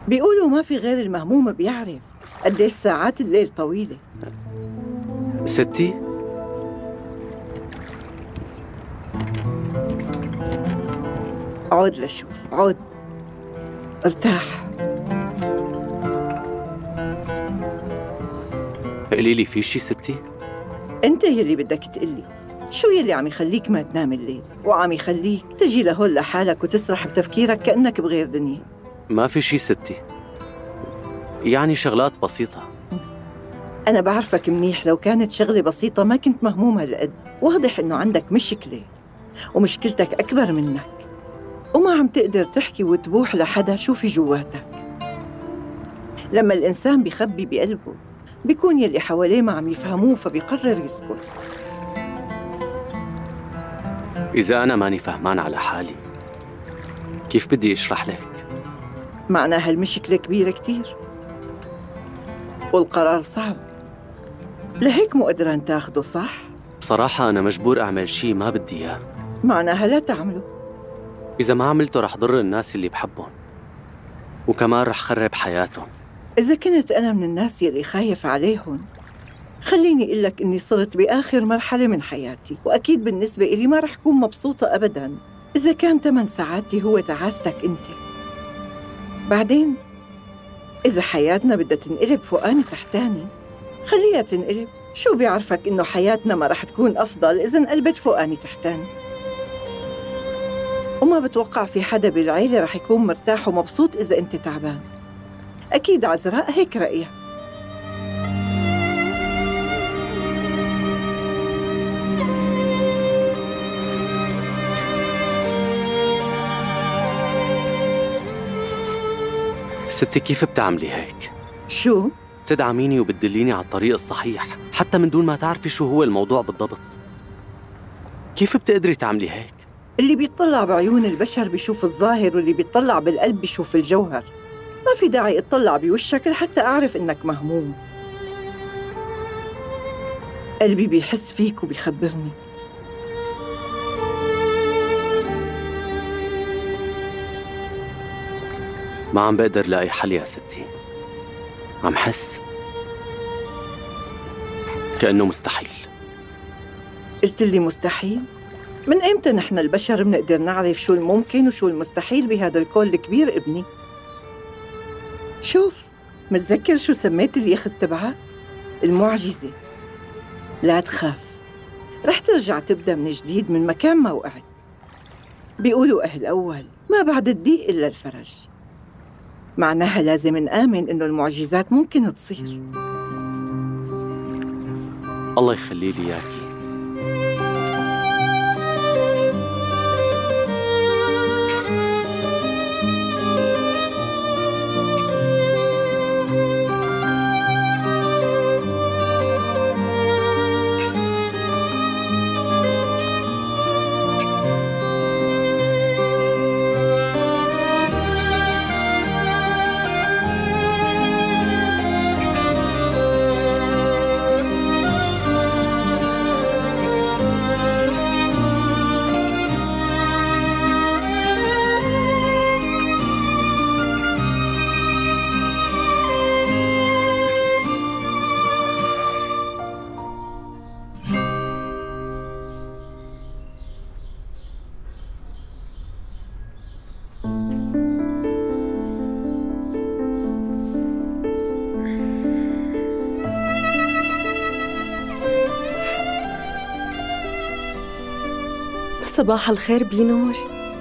بيقولوا ما في غير المهموم بيعرف قديش ساعات الليل طويلة. ستي؟ عود لشوف، عود ارتاح. قولي لي في شي ستي؟ انت يلي بدك تقلي، شو يلي عم يخليك ما تنام الليل وعم يخليك تجي لهون لحالك وتسرح بتفكيرك كأنك بغير دنيا؟ ما في شي ستي، يعني شغلات بسيطة. أنا بعرفك منيح، لو كانت شغلة بسيطة ما كنت مهموم هالقد. واضح إنه عندك مشكلة ومشكلتك أكبر منك، وما عم تقدر تحكي وتبوح لحدا شو في جواتك. لما الإنسان بيخبي بقلبه بيكون يلي حواليه ما عم يفهموه فبيقرر يسكت. إذا أنا ماني فهمان على حالي كيف بدي أشرح لك؟ معناها المشكلة كبيرة كتير والقرار صعب، لهيك مو قدران تاخده، صح؟ بصراحة أنا مجبور أعمل شي ما بدي إياه. معناها لا تعمله. إذا ما عملته رح ضر الناس اللي بحبهم، وكمان رح خرب حياتهم. إذا كنت أنا من الناس يلي خايف عليهم، خليني أقول لك إني صرت بآخر مرحلة من حياتي، وأكيد بالنسبة إلي ما رح كون مبسوطة أبداً إذا كان تمن سعادتي هو تعاستك أنت. بعدين إذا حياتنا بدها تنقلب فوقاني تحتاني خليها تنقلب، شو بيعرفك إنه حياتنا ما رح تكون أفضل إذا انقلبت فوقاني تحتاني؟ وما بتوقع في حدا بالعيلة رح يكون مرتاح ومبسوط إذا أنت تعبان. أكيد عزراء هيك رأيها. ستي كيف بتعملي هيك؟ شو؟ بتدعميني وبتدليني على الطريق الصحيح حتى من دون ما تعرفي شو هو الموضوع بالضبط. كيف بتقدري تعملي هيك؟ اللي بيطلع بعيون البشر بيشوف الظاهر، واللي بيطلع بالقلب بيشوف الجوهر. ما في داعي اطلع بوشك لحتى أعرف إنك مهموم. قلبي بيحس فيك وبيخبرني. ما عم بقدر لاقي حل يا ستي، عم حس كأنه مستحيل. قلت لي مستحيل؟ من إمتى نحن البشر بنقدر نعرف شو الممكن وشو المستحيل بهذا الكون الكبير ابني؟ شوف، متذكر شو سميت اليخت تبعك؟ المعجزة. لا تخاف، رح ترجع تبدأ من جديد من مكان ما وقعت. بيقولوا أهل أول ما بعد الضيق إلا الفرج. معناها لازم نآمن إنه المعجزات ممكن تصير. الله يخلي لي إياكي. صباح الخير بنور.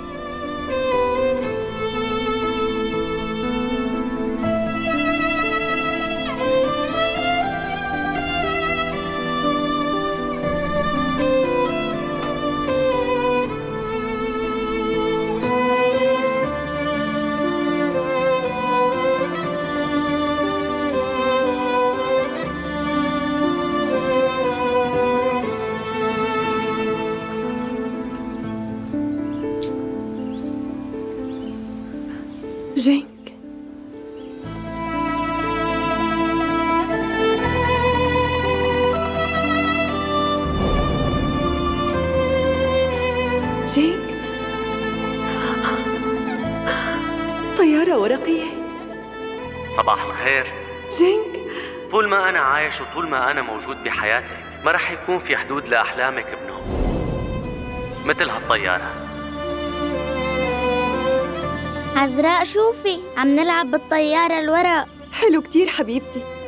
جينك، جينك، طيارة ورقية. صباح الخير. جينك، طول ما أنا عايش وطول ما أنا موجود بحياتك ما رح يكون في حدود لأحلامك ابنهم، مثل هالطيارة. عذراء شوفي، عم نلعب بالطيارة الورق. حلو كتير حبيبتي.